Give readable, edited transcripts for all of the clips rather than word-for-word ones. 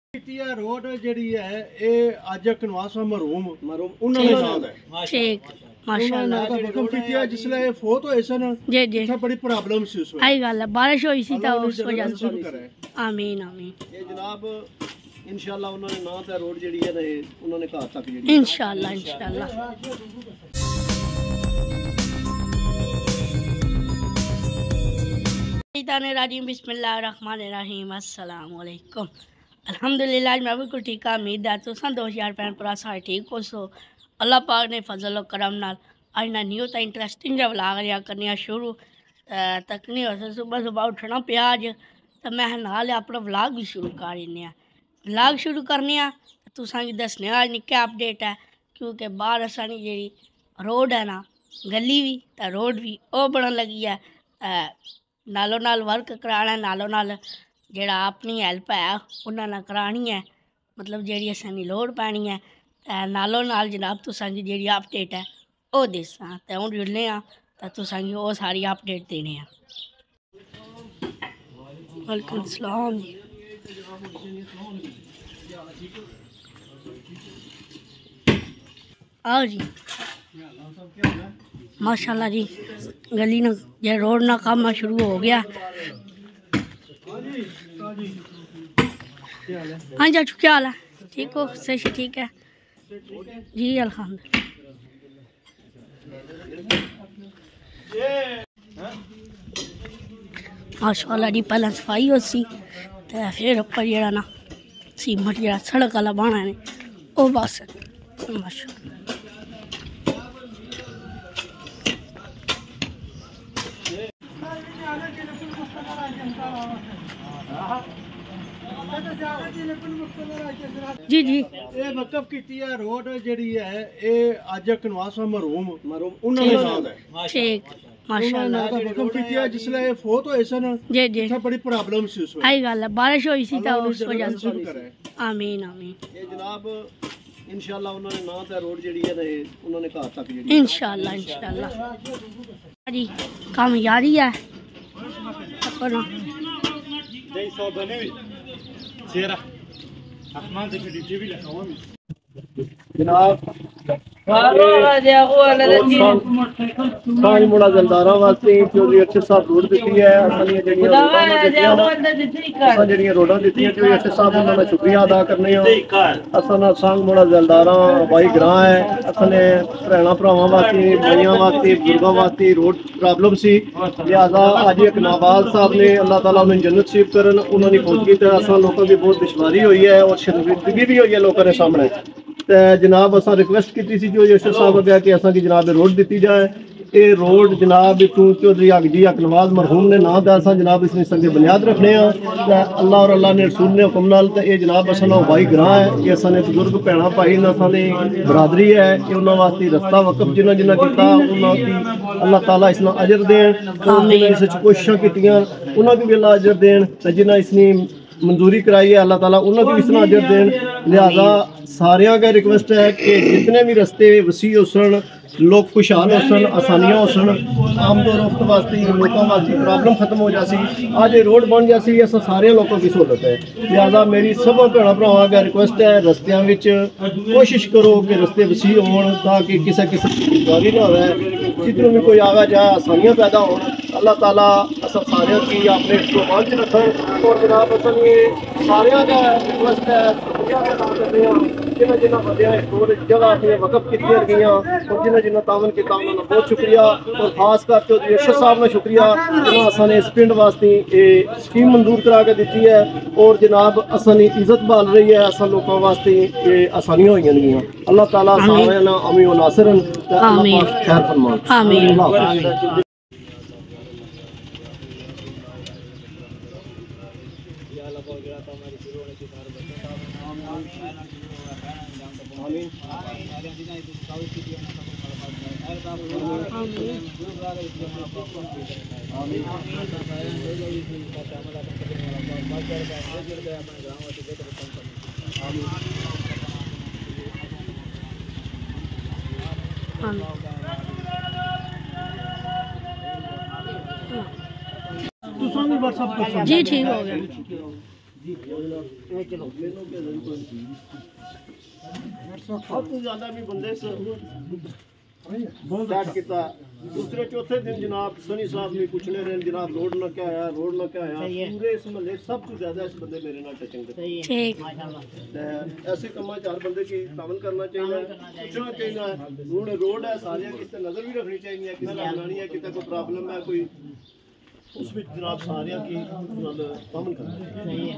Road जी है अज कनवास मरूम उन्होंने ठीक माशाअल्लाह जिसले फोत होए सन जी जी बड़ी प्रॉब्लम सी उस आई गल है बारिश हुई सी तो उस वजह से आमीन आमीन ये जनाब इंशाअल्लाह उन्होंने ना ते रोड जेडी है उन्होंने घर तक जेडी इंशाअल्लाह इंशाअल्लाह राजीम बिस्मिल्लाहिर्रहमानिर्रहीम अस्सलाम वालेकुम अल्हम्दुलिल्लाह मैं बिल्कुल ठीक है। उम्मीद है तुम 2000 भैन भरा सारे ठीक हो सो अल्लाह पाक ने फजल और करम नाल अज ना न्यू तो इंटरस्टिंग जहा व्लॉग रिहा करने शुरू तक नहीं हो सके। सुबह सुबह उठना पिया अज तो मैं नाल अपना व्लॉग भी शुरू कर लेने व्लॉग शुरू करने तुसां गी दसने अज निक्का अपडेट है क्योंकि बाहर असानी जी रोड है ना गली भी तो रोड भी वो बनन लगी है नालों नाल वर्क कराना नालों नाल जेड़ा अपनी हेल्प है उन्होंने करानी है मतलब जी असानी लोड़ पैनी है नालों नाल जनाब तुसां गी जी अपडेट है वो दसा तो हूँ जुड़ने तो तुसां गी वो सारी अपडेट देने वालेकुम सलाम आओ जी माशाल्लाह जी गली ना ये रोड ना काम शुरू हो गया। हाँ जी क्या हाल है ठीक हो सही ठीक है जी अल्हम्दुलिल्लाह माशाल्लाह जी पहले सफाई हो सी तो फिर उपर जरा ना सीमेंट जरा सड़क वाला बना है वो बस माशाल्लाह जी जी ये वकफ की रोड जी है अज कनवास मरूम उन्होंने ठीक माशाअल्लाह वकफ की जिसले फोत होए सन जी जी बड़ी प्रॉब्लम सी उस आई गल है बारिश हुई सी तो उस वजह से आमीन आमीन ये जनाब इंशाअल्लाह उन्होंने ना ते रोड जी है उन्होंने घर तक जेडी इंशाअल्लाह इंशाअल्लाह जी कामयाबी है अपना जनाब मुड़ा जलदारा वास्ते चौधरी अरशद साहब रोड दी है जड़ियां रोडां दी चौधरी अरशद साहब उन्होंने शुक्रिया अदा करने असन सांग मुड़ा जलदारा भाई ग्रां है असने भैन भरावां वास्ते भाइयों वास्ते बुजुर्गों वास्ते रोड प्रॉब्लम सी लिहाजा अज एक नाबाज साहब ने अल्लाह ताला उन्हें जन्नत नसीब करन उन्होंने खोज की असा लोगों की बहुत दुश्वारी हुई है और शर्मिंदगी भी हुई है लोगों के सामने तो जनाब असा रिक्वेस्ट की जो यशर साहब अगे कि असा की जनाब रोड दी जाए ये रोड जनाब तू चौधरी अगजी अकनवाज मरहूम ने नाम दा असा जनाब इसने संगे बुनियाद रखने अल्लाह और अल्लाह ने रसूल ने हुक्म नाल ते ये जनाब असा भाई ग्रां है ये असा ने बुजुर्ग भैन भाई असा ने बरादरी है कि उन्होंने वास्ते रस्ता वकफ जिन्हें जिन्हें किया उन्होंने अल्लाह ताला इसना अजर देन इस कोशिशा की उन्होंने भी अल्लाह अजर देन जिन्हें इसने मंजूरी कराई है अल्लाह ताला उन्होंने भी इसना अजर देन। लिहाजा सारिया का रिक्वेस्ट है कि जितने भी रस्ते वसी हो सन लोग खुशहाल हो सन आसानियाँ हो सन आमदो रफ्त वास्ते लोगों वास्ते प्रॉब्लम खत्म हो जासी आज ये रोड बन जासी ऐसा सारे लोगों की सहूलत है। लिहाजा मेरी सब भैन भरावां का रिक्वेस्ट है रस्तियां विच कोशिश करो कि रस्ते वसी होण ताकि किसी किसी दुश्वारी ना हो जितनों भी कोई आवा जाए आसानियाँ पैदा हो अल्लाह ताला असा सारे की अपने मान च रखन और जनाब असल ये सारे का रिक्वेस्ट है जिन्हें जिन्हें बंदियां रोड जगह अपनी वकफ की गई और जिन्हें जिन्हें तावन किया उन्होंने बहुत शुक्रिया और खास कर चौधरी अरशद साहब ने शुक्रिया जिन्हें असाने इस पिंड वास्ते ये स्कीम मंजूर करा के दी है और जनाब असानी इज्जत बाल रही है असा लोगों वास्ते ये आसानियां हुई गई अल्लाह ताला सारे अमी व नासिरन खैर फरमान आमीन। जी ठीक हो गया। चलो अब तो ज्यादा भी बंदे से स्टार्ट किया। दूसरे चौथे दिन जनाब सनी साहब ने पूछने रहे जनाब रोड ना क्या आया, रोड ना क्या आया। पूरे इस महल्ले सब तो ज्यादा इस बंदे मेरे नाल टचिंग करते। ऐसे कमा चार बंदे की तावन करना चाहिए, पूछना चाहिए। रोड है सारे किस नजर भी रखनी चाहिए, किस बनानी है, कितना कोई प्रॉब्लम है कोई उस भी जनाब सारे की तावन करना चाहिए।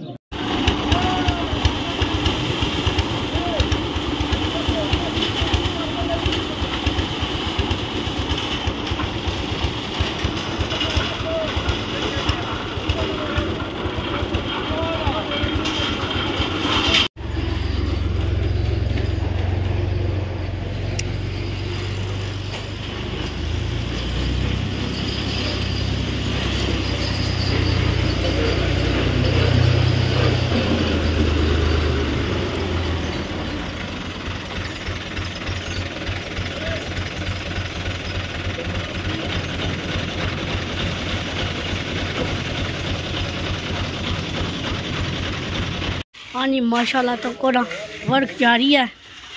हाँ जी माशाल्लाह तो कोना वर्क जारी है।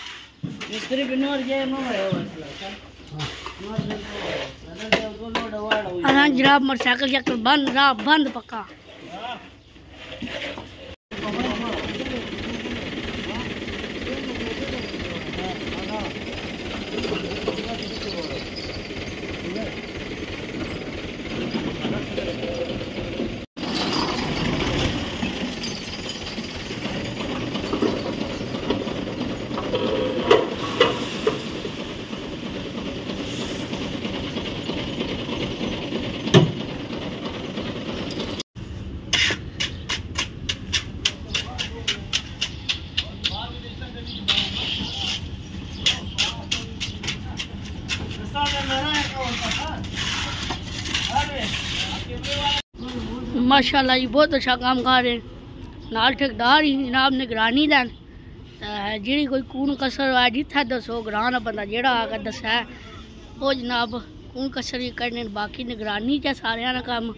हाँ जनाब मोटरसाइकिल शक्ल बंद पक्का। माशाल्लाह जी बहुत अच्छा काम कर रहे नाल ठेकेदार ही जनाब निगरानी दैन जी कोई कून कसर है जिथे दसो ग्रां बंदा जेड़ा आकर दस है वो जनाब कून कसर ही करने बाकी निगरानी च सारे का काम।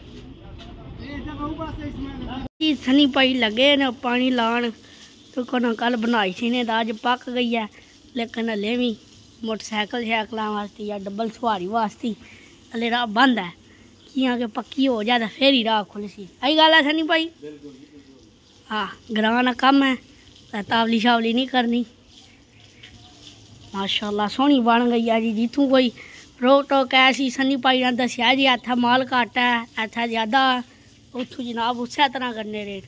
सनी भाई लगे ने पानी लान तो कल बनाई सी ने अज पक गई है लेकिन हले भी मोटरसाइकिल शैकलों वास्ते या डबल सवारी वास्ते हले राह बंद है कियां के पक्की हो जाए फिर ही राह खुल सी। आई गल है सनी भाई? हाँ ग्रां का कम है तावली शावली नहीं करनी। माशाल्लाह सोहनी बन गई है जी। जितों कोई रोक टोक ऐसी सनी भाई ने दसिया जी इत्थे माल घट है इत्थे ज़्यादा उतों जनाब उस तरह करने रेट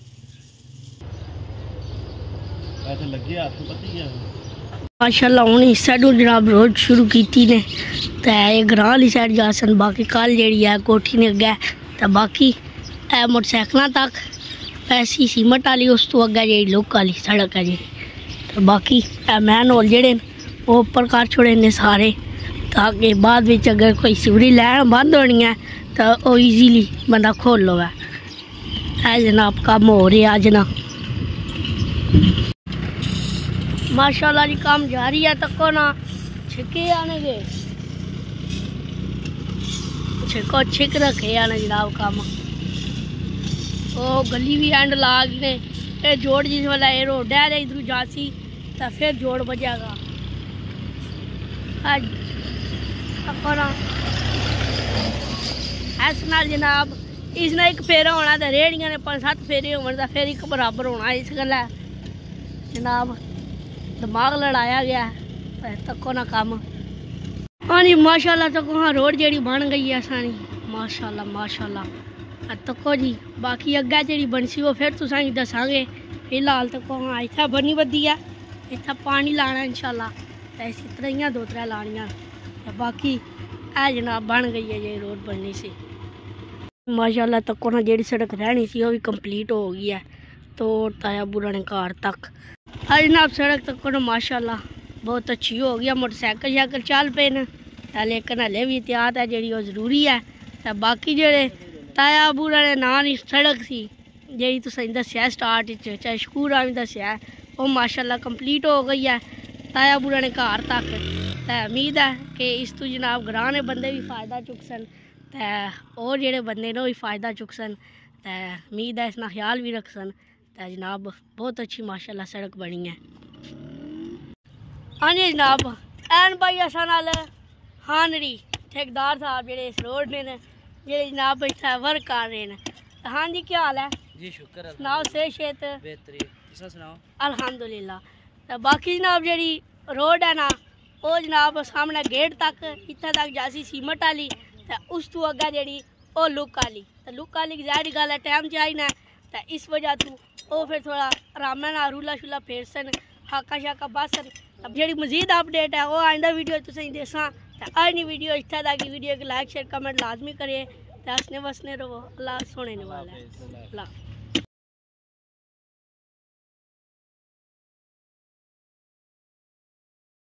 माशाल्लाह हूँ इस साइडों जनाब रोड शुरू की ने तो ग्रां वाली साइड जा सन बाकी कल जी है कोठी ने अगे तो बाकी मोटरसाइकिलों तक पैसी सीमेंट वाली उस तो अगे जी लोक वाली सड़क है जी तो बाकी मैन होल जेड़े वो उपर कर छोड़े ने सारे ताकि बाद में अगर कोई सिवरी लैन बंद होनी है तो वो ईजीली बंदा खोल लो है जनाब काम हो रहा अज ना। माशाल्लाह जी काम जारी है तको ना छिके आने गए छिको छिक रखे आने जनाब काम वो गली भी एंड ला गए ये जोड़ जिस वाला ये रोड है इधर जासी तो फिर जोड़ बजेगा। हाँ तको ना इस नाल जनाब इसने एक फेरा होना तो रेहड़ियां ने 5-7 फेरे होने तो फिर एक बराबर होना इस गल्ला जनाब दिमाग लड़ाया गया तको ना काम। हाँ जी माशाल्लाह तको हाँ रोड जी बन गई है सारी माशाल्लाह माशाल्लाह तको जी बाकी अग्गे जी बनसी वो फिर तुसें दसांगे। फिलहाल तको हाँ इत्थे बनी बदी है इत्थे पानी लाना इंशाल्लाह तो इसी तरह 2-3 लानियां तो बाकी है जनाब बन गई है ये रोड बनने से माशाल्लाह तको ना जी सड़क रहनी सी वो भी कंप्लीट हो गई है तो ताया बुरा ने घर तक जनाब सड़क तक ना माशाल्लाह बहुत अच्छी हो गई। मोटरसाइकिल शाइकिल चल पे न लेकिन हले भी एहतियात है जी जरूरी है तो बाकी जेड़े ताया बूरा ने ना नहीं सड़क सी जी तुसें दसिया स्टार्ट चाहे शकूरा भी दसिया वो माशाल्लाह कंप्लीट हो गई है ताया बूरा ने घर तक तो उम्मीद है कि इस तो जनाब ग्रां ने बंदे भी फ़ायदा चुक सन और जेड़े बंदे ने भी फ़ायदा चुक सन तो उम्मीद है इसना ख्याल भी रखसन। तो जनाब बहुत अच्छी माशाल्लाह सड़क बनी है। हाँ जी जनाब, एन भाई असा नाल हानरी ठेकेदार साहब जेह्ड़े इस रोड ने जेह्ड़े जनाब इत्थै वर्क कर रहे हैं। हाँ जी क्या हाल है जी? शुक्र सनाओ, सेहत बेहतरीन, तुस सनाओ? अल्हम्दुलिल्लाह। तो बाकी जनाब जेह्ड़ी रोड है ना वो जनाब सामने गेट तक इत्थै तक जासी सीमेंट वाली, तो उस तू अग्गे जेह्ड़ी ओह् लुक वाली। तो लुक वाली ज़ाहिर गल है टाइम चाहिए, तो इस वजह तू वो फिर थोड़ा आराम नाल रूला शुला फेरसन हाका शाका बसन। अब जेह्ड़ी मजीद अपडेट है वो आइंदा वीडियो तुसें दस्सां। तो अजनी वीडियो इत्थै तक, वीडियो को लाइक शेयर कमेंट लाजमी करिए। तो हंसने वसने रहो, अल्लाह सोने वाला है। अल्लाह।